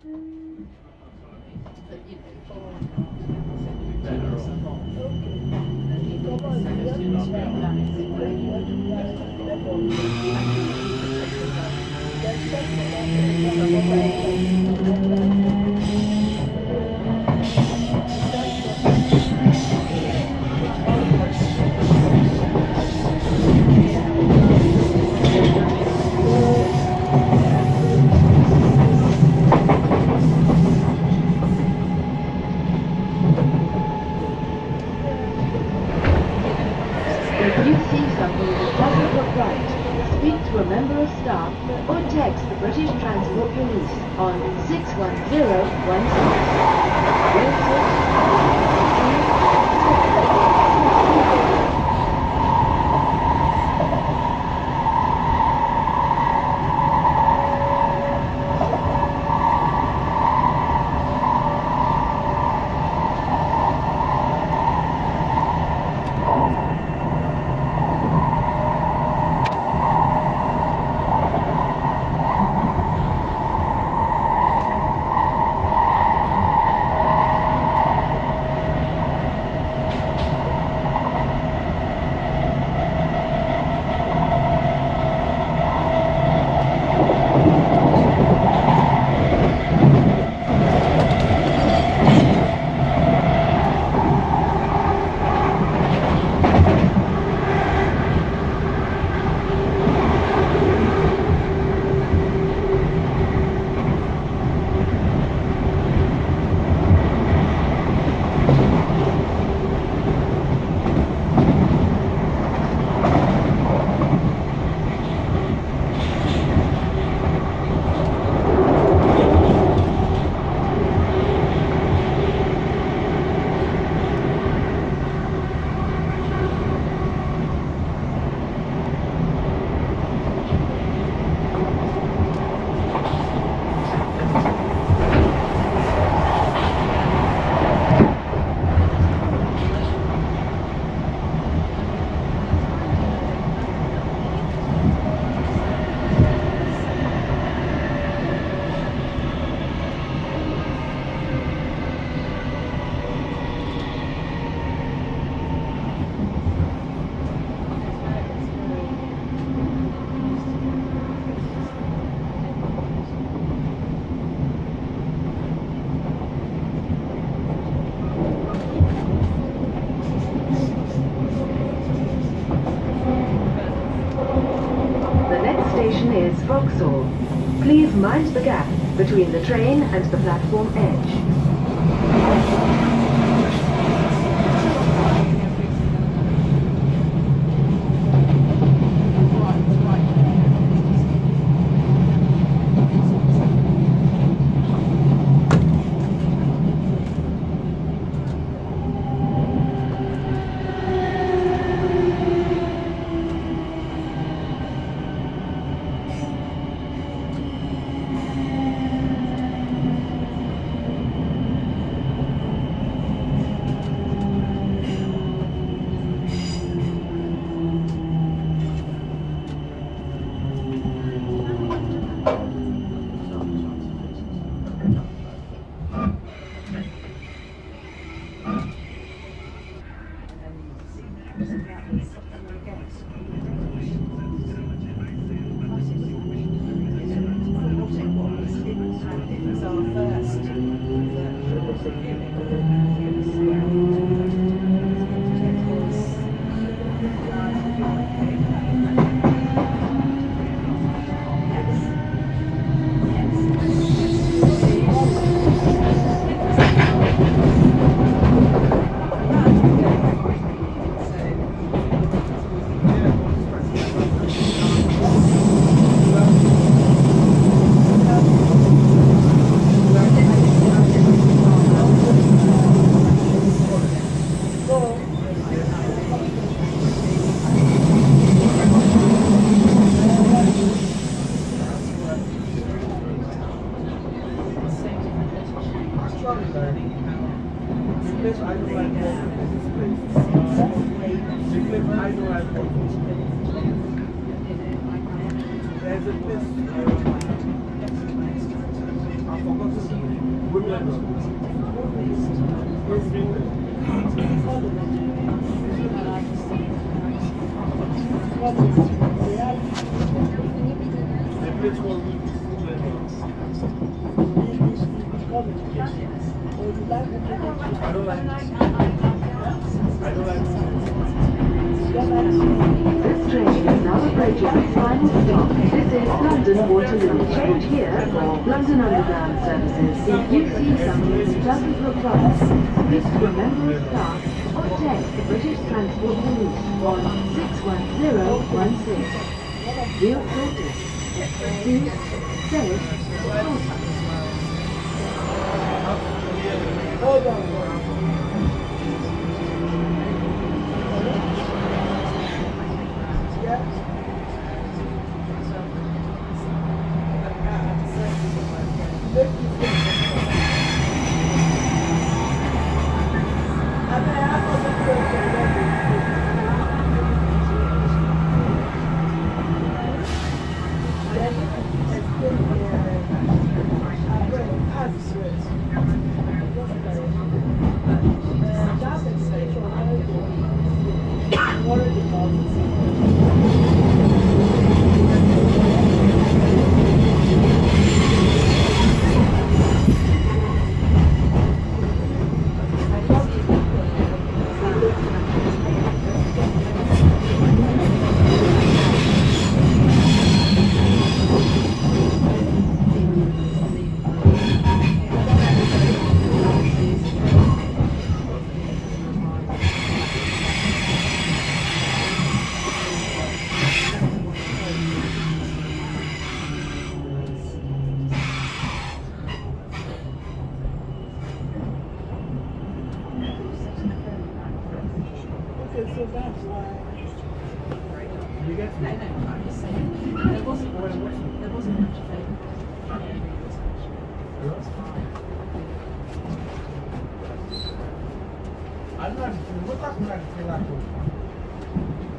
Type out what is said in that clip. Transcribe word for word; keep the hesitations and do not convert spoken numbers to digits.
If you see something that doesn't look right, speak to a member of staff or text the British Transport Police on six one zero one is Vauxhall. Please mind the gap between the train and the platform edge. There's a place, uh, I forgot to see This train is now approaching its final stop. This is London Waterloo. Change here for London Underground services. If you see someone who doesn't look right, speak to a member of staff or text the British Transport Police on six one zero one six. We'll sort it. See, safe, sort. Hold on. So that's why you get to no, no, I'm just saying there wasn't much there wasn't much favour. I don't know what that's like.